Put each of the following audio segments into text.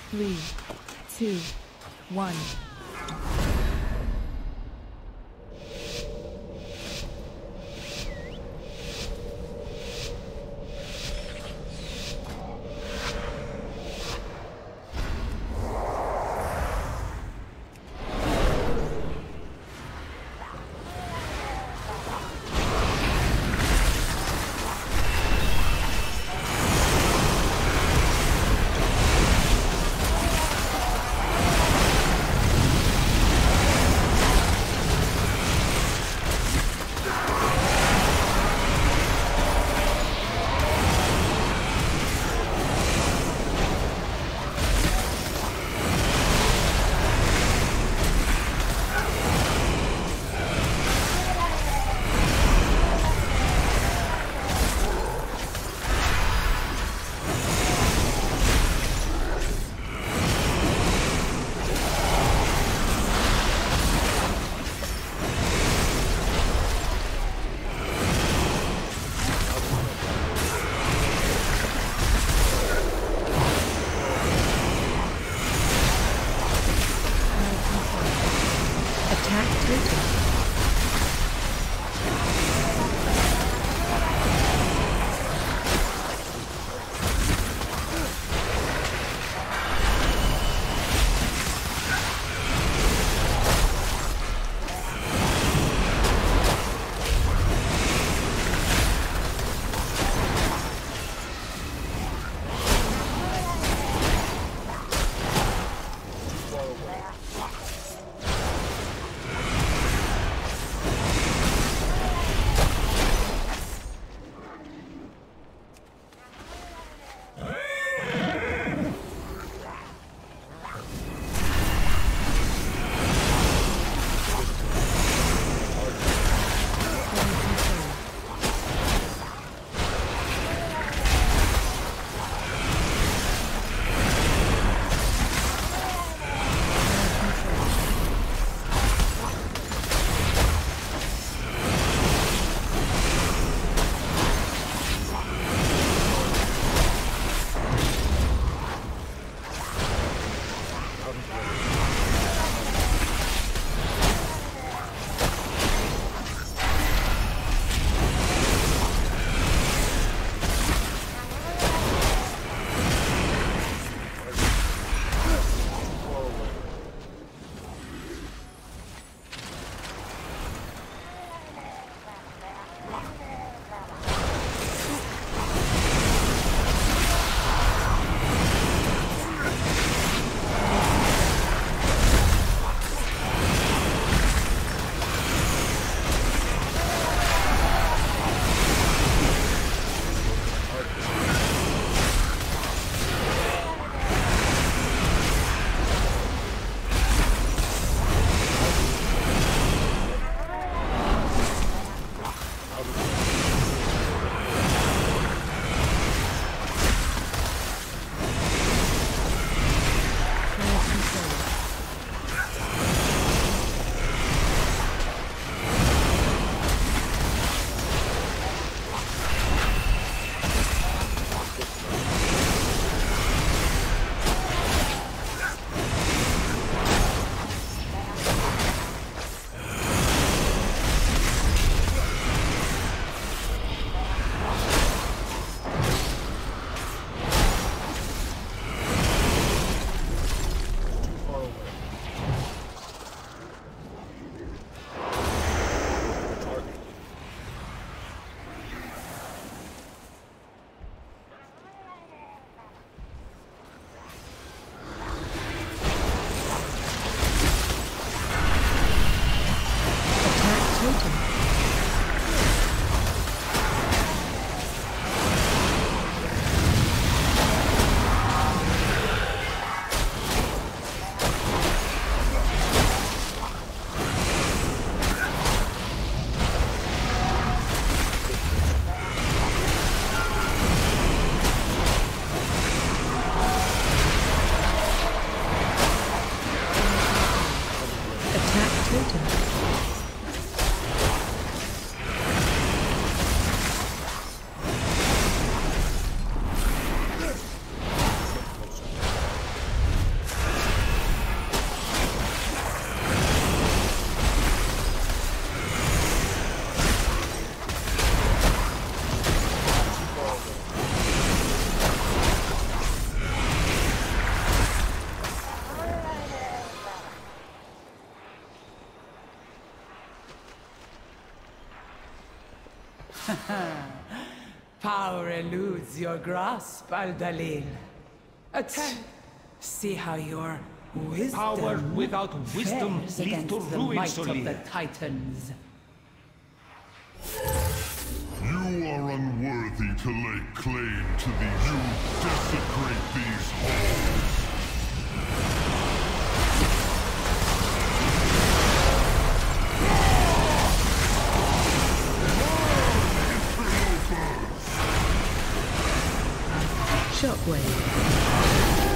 3, 2, 1. Power eludes your grasp, Al-Dalil. Attack. See how your wisdom Power without wisdom fares leads against to the ruin, might of Solia. the Titans. You are unworthy to lay claim to the you desecrate these halls. Shockwave.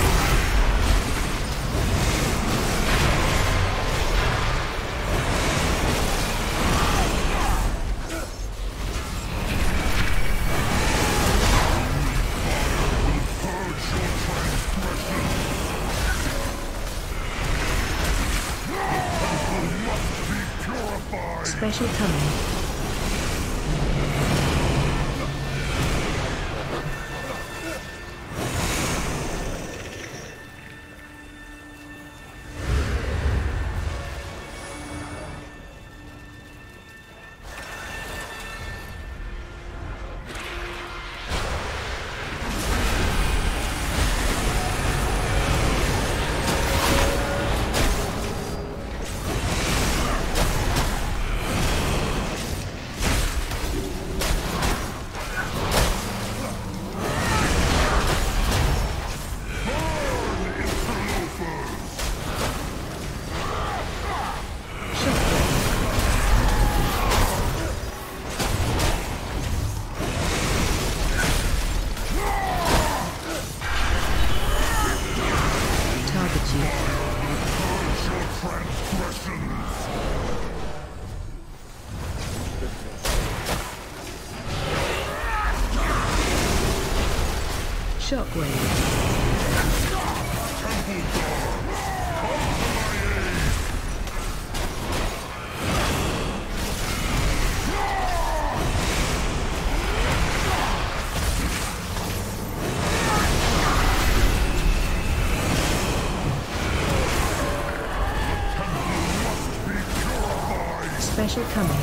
Special coming. Shockwave. Special coming.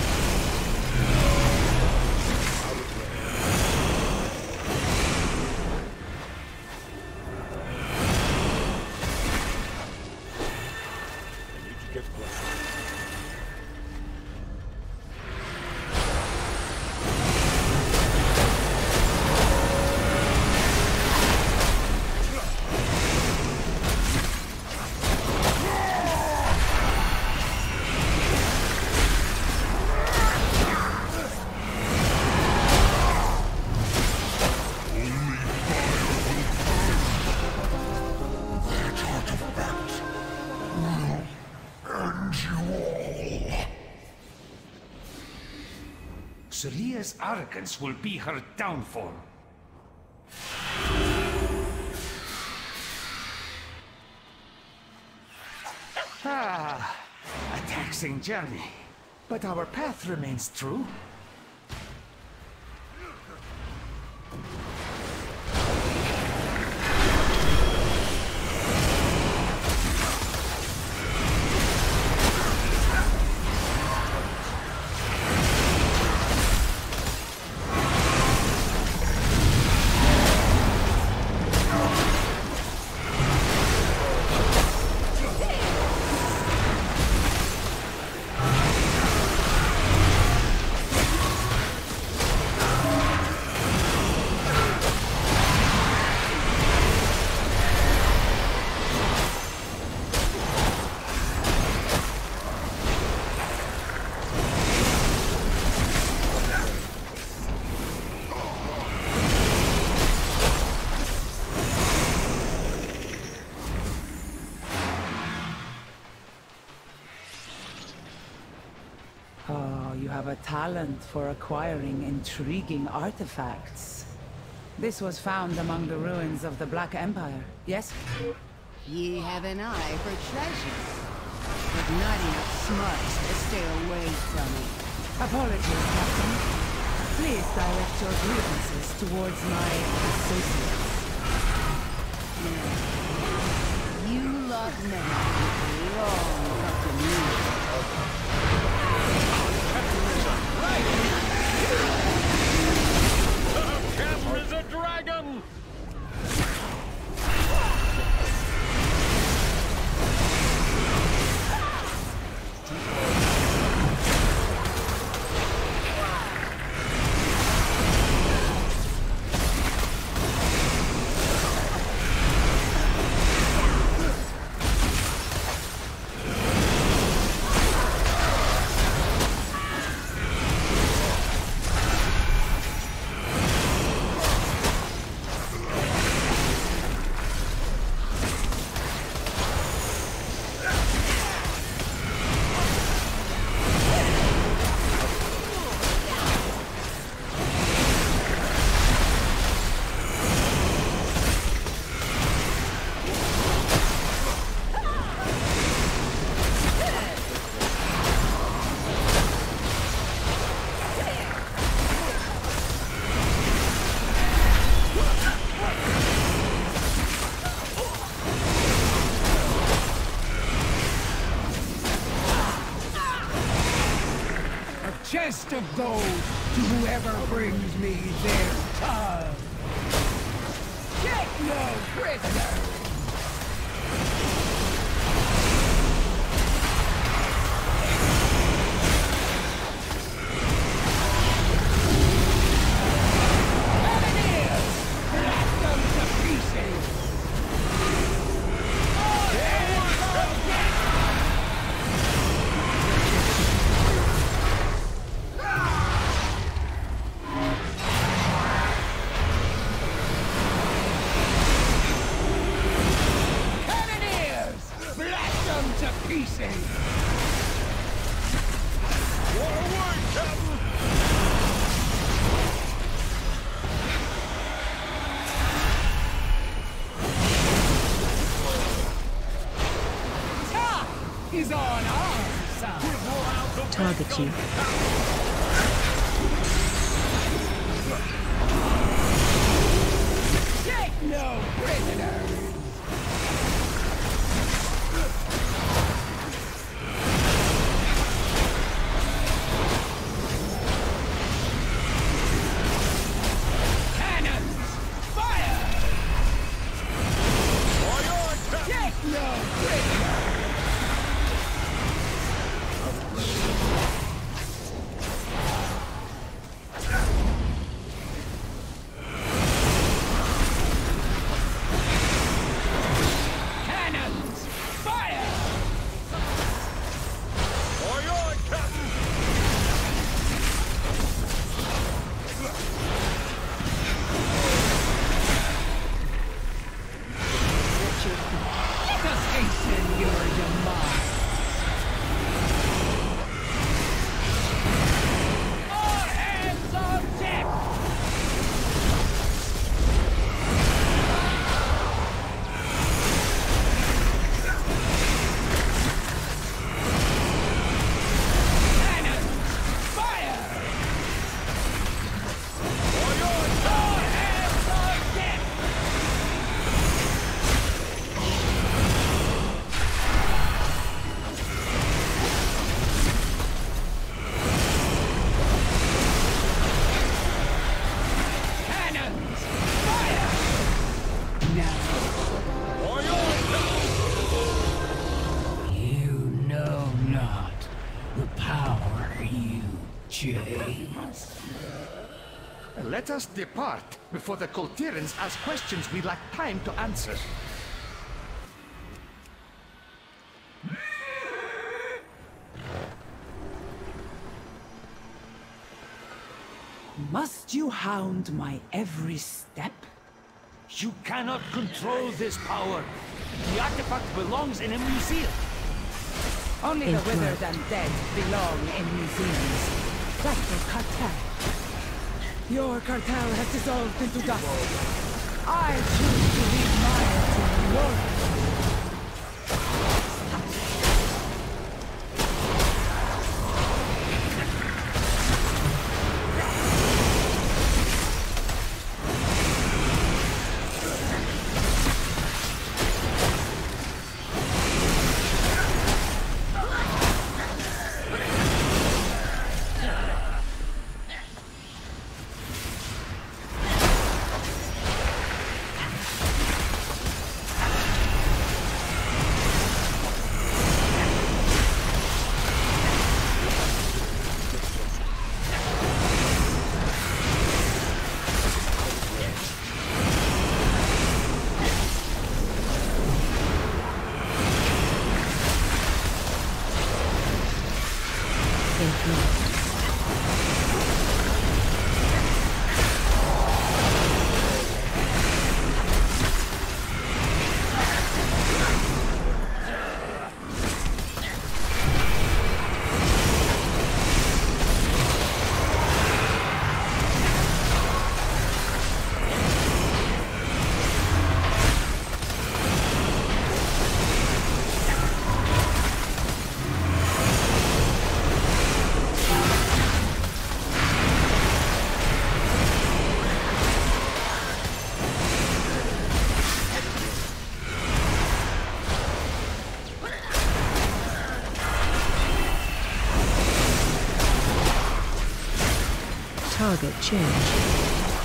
Solia's arrogance will be her downfall. Ah, a taxing journey. But our path remains true. Oh, you have a talent for acquiring intriguing artifacts. This was found among the ruins of the Black Empire, yes? Ye have an eye for treasure, but not enough smarts to stay away from it. Apologies, Captain. Please direct your grievances towards my associates. You lot never belong up to me. chest of gold to whoever brings me their tongue. Get no prisoner! Is on our side. Target you. Take no prisoners. Cannons, fire! Take no prisoners. Let us depart before the Kul Tirans ask questions we lack time to answer. Must you hound my every step? You cannot control this power. The artifact belongs in a museum. Only the withered and dead belong in museums. Like your cartel. Your cartel has dissolved into dust. I choose to leave mine to your Target change.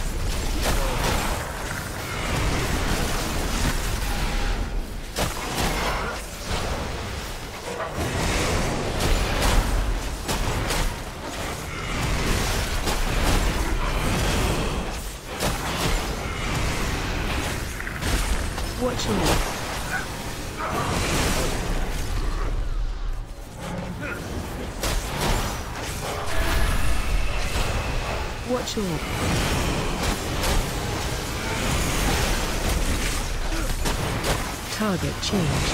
Watch your left. Watch your left. Target change.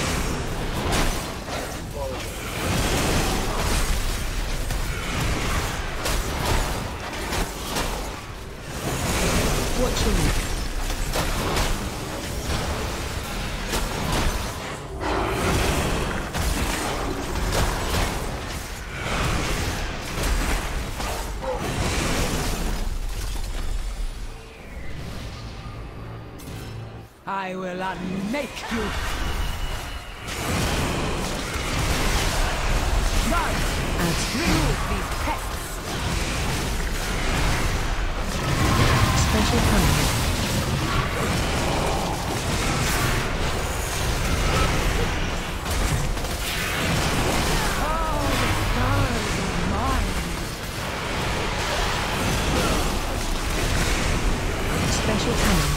Watch your left. I will unmake you! Right! Remove these pests! Special power. Oh, the stars are mine! Special power.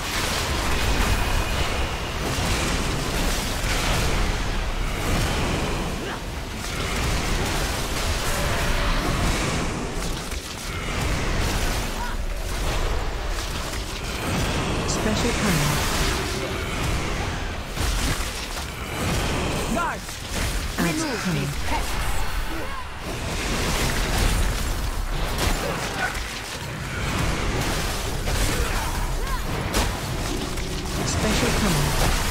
Special power. Guards! Adds Remove power. these pests! Special power.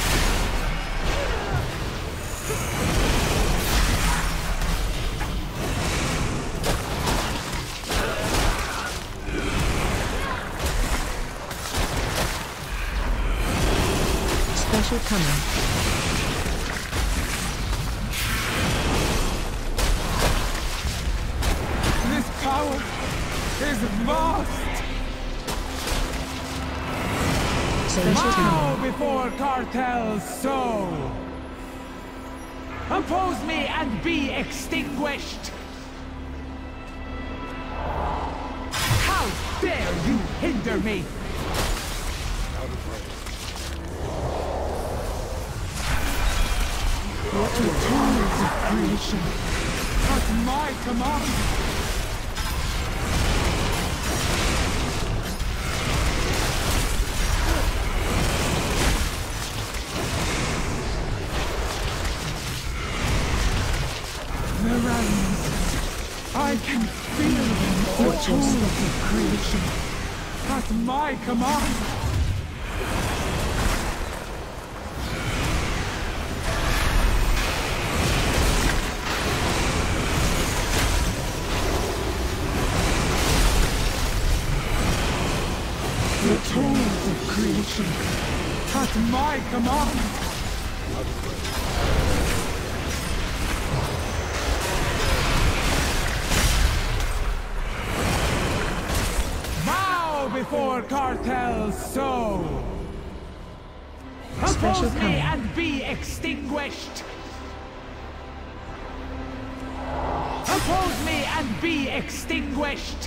Special power. This power is vast! Special Bow power. before Cartel's soul! Oppose me and be extinguished! How dare you hinder me! What the tools of creation! At my command! The realms. I can feel them. The tools of creation. At my command. The tools of creation. At my command. Bow before Cartel's soul. Special Oppose me power. and be extinguished. Oppose me and be extinguished.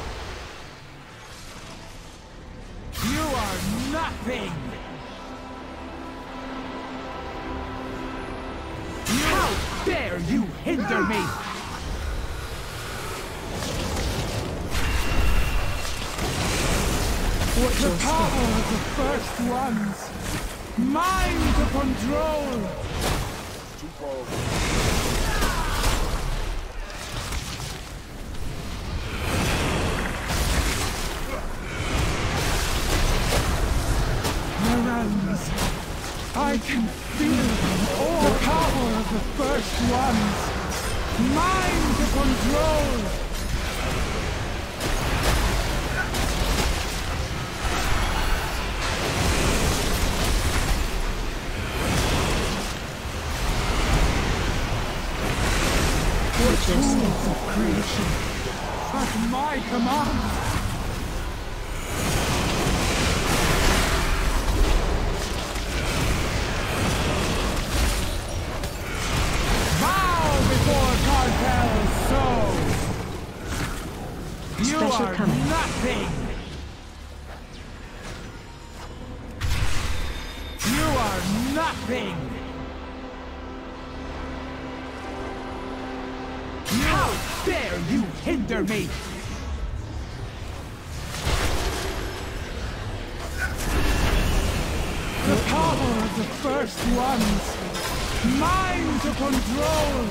You are nothing. How dare you hinder me? Watch The your power step. of the first ones. Mine to control. The realms. I can feel them. All power of the first ones. Mine to control. Watch your step. Tools of creation. At my command. You Special are coming. nothing! You are nothing! How dare you hinder me! The power of the first ones! Mine to control!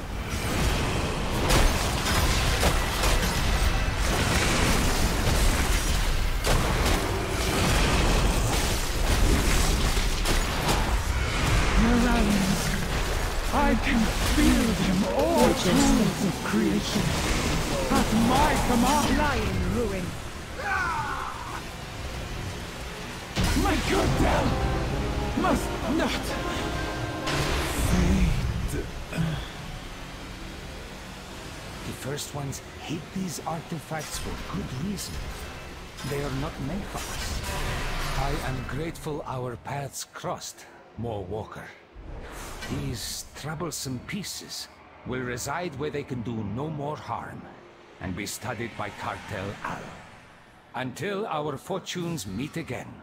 I can feel them all tools of creation. At my command, lying ruin. My cartel must not fade. The first ones hate these artifacts for good reason. They are not meant for us. I am grateful our paths crossed, Moore Walker. These troublesome pieces will reside where they can do no more harm, and be studied by Cartel Al. Until our fortunes meet again.